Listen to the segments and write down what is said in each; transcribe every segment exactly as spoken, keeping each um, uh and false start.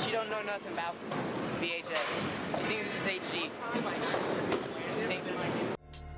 She don't know nothing about this V H S. She thinks this is H D. She thinks it's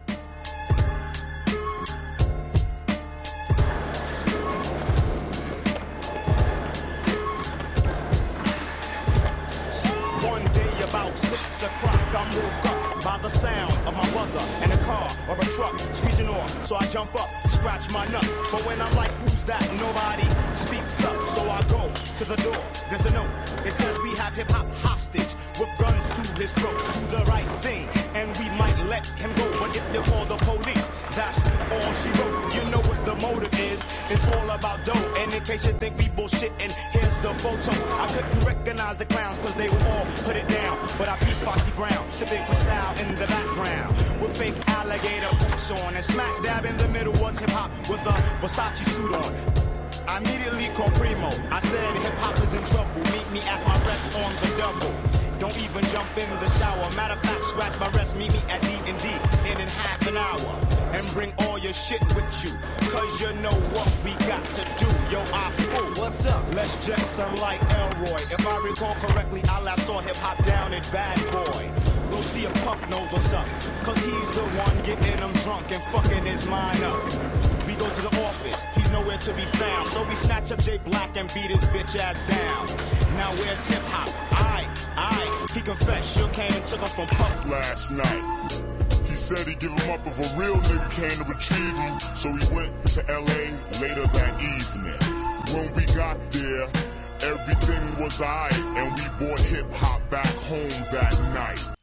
about six o'clock, I woke up by the sound of my buzzer and a car or a truck screeching on. So I jump up, scratch my nuts. But when I'm like, who's that? Nobody speaks up. So I go to the door. There's a note. It says we have hip hop hostage with guns to his throat. Do the right thing, and we might let him go. But if you call the police, that's all she wrote. You know what the motive is? It's all about dough. And in case you think we bullshitting, here's the photo. I couldn't recognize the clowns because they were all put it down. But I peep Foxy Brown, sipping Cristal in the background, with fake alligator boots on, and smack dab in the middle was hip hop with a Versace suit on. I immediately called Primo. I said hip hop is in trouble. Meet me at my rest on the double. Don't even jump in the shower. Matter of fact, scratch my rest. Meet me at D and D in in half an hour, and bring all your shit with you, cause you know what we got to do. Yo, I fool. What's up? Let's jet some like Elroy. If I recall correctly, I last saw hip hop down at Bad Boy. We'll see if Puff knows what's up, cause he's the one getting them drunk and fucking his mind up. We go to the office, he's nowhere to be found. So we snatch up Jay Black and beat his bitch ass down. Now where's hip hop? Aight, aight, he confessed, Shook came and took us from Puff last night. He said he'd give him up if a real nigga came to retrieve him. So he went to L A later that evening. When we got there, everything was alright, and we brought hip hop back home that night.